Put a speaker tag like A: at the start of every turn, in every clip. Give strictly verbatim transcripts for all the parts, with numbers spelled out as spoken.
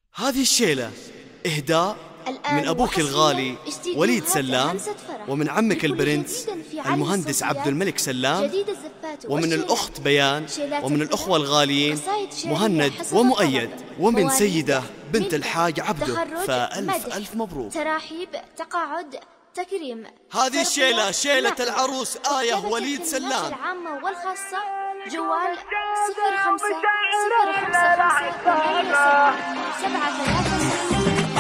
A: هذه الشيلة إهداء من أبوك الغالي وليد سلام، ومن عمك البرنس المهندس عبد الملك سلام، ومن الأخت بيان، ومن الأخوة الغاليين مهند ومؤيد، ومن سيدة بنت الحاج عبده. فألف ألف مبروك.
B: تراحيب، تقاعد، تكريم.
A: هذه الشيلة شيلة العروس آية وليد سلام.
B: العامة والخاصة جوال صفر خمسة صفر خمسة خمسة ثمانية سبعة ثلاثة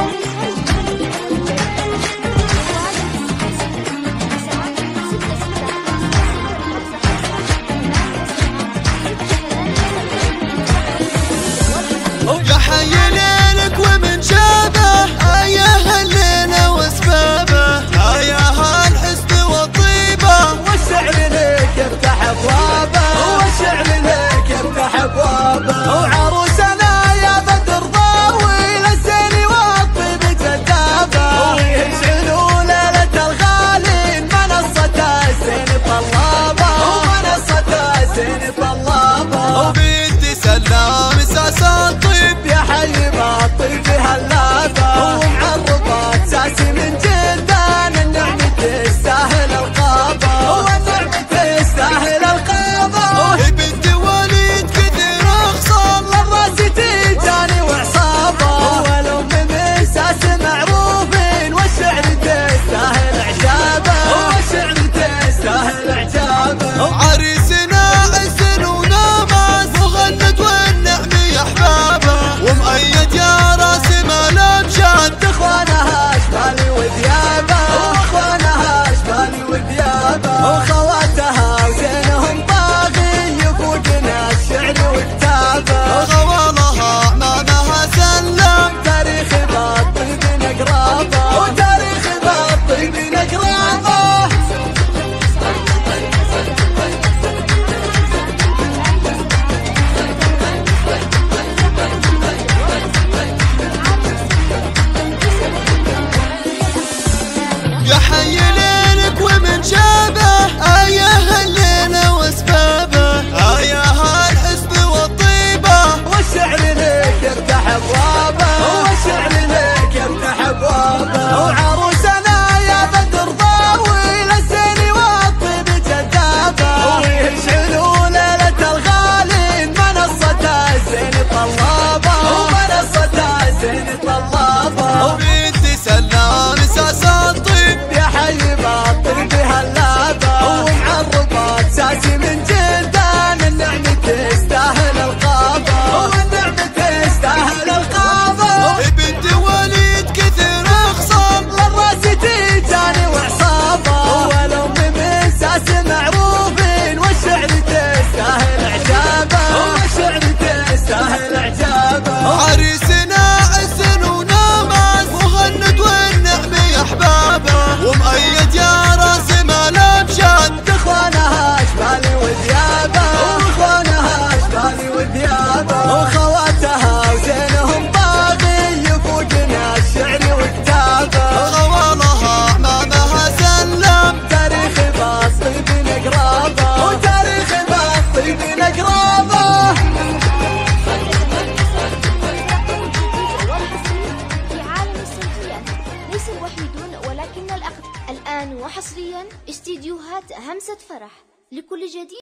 A: يا حي ليلك ومن شابه آية الليلة واسبابه، آية الحسن والطيبة،
C: والشعر لك يفتح أبوابه، والشعر لك يفتح أبوابه، وعروسنا يا بدر ضاوي للزين والطيب جذابه، ويشعلوا ليلة الغالين منصة الزين طلابه، ومنصة الزين طلابه،
A: وبنت سلام اساسا طيب
C: يا حي بالطيب هلابه، ومعربات ساسي من جلدان النعمة تستاهل القابه، والنعمة تستاهل القابه،
A: بنت وليد كثير اخصام
C: للراس تيجاني وعصابه، والام مساس معروفين والشعر تستاهل اعجابه، والشعر تستاهل اعجابه،
A: عريسنا عز ونامس مهند والنعمة يا احبابه، ومؤيد يا راس ما لمشان
C: اخوانها اشبالي وذيابه، واخوانها اشبالي وذيابه، وخواتها وزينهم طاغي يفوقنا الشعر وكتابه،
A: غوالها اعمامها سلم،
C: تاريخ بالطيب نقرابه، وتاريخ بالطيب نقرابه.
A: يا حي ليلك ومن شابه آية الليلة واسبابه، آية الحسن والطيبة،
C: والشعر لك يفتح أبوابه، والشعر لك يفتح أبوابه، وعروسنا يا بدر ضاوي للزين والطيب جذابه، ويشعلوا ليلة الغالين منصة الزين طلابه، ومنصة الزين طلابه،
A: وبنت سلام اساسا طيب
C: يا حي بالطيب هلابه، ومعربات ساسي من جلدان النعمة تستاهل القابه، والنعمة تستاهل القابه،
A: بنت وليد كثير اخصام
C: للراس تيجاني وعصابه، والام مساس معروفين والشعر تستاهل اعجابه، والشعر تستاهل اعجابه،
A: عريسنا عز ونامس مهند والنعمة يا احبابه، ومؤيد يا راس ما لمشان
C: اخوانها اشبالي وذيابه، واخوانها اشبالي وذيابه، وخواتها وزينهم طاغي يفوقنا الشعر وكتابه،
A: غوالها اعمامها سلم،
C: تاريخ بالطيب نقرابه، وتاريخ بالطيب نقرابه.
B: في عالم السلطيات ليس الوحيدون ولكن الأقدم. الآن وحصريا استديوهات همسة فرح لكل جديد.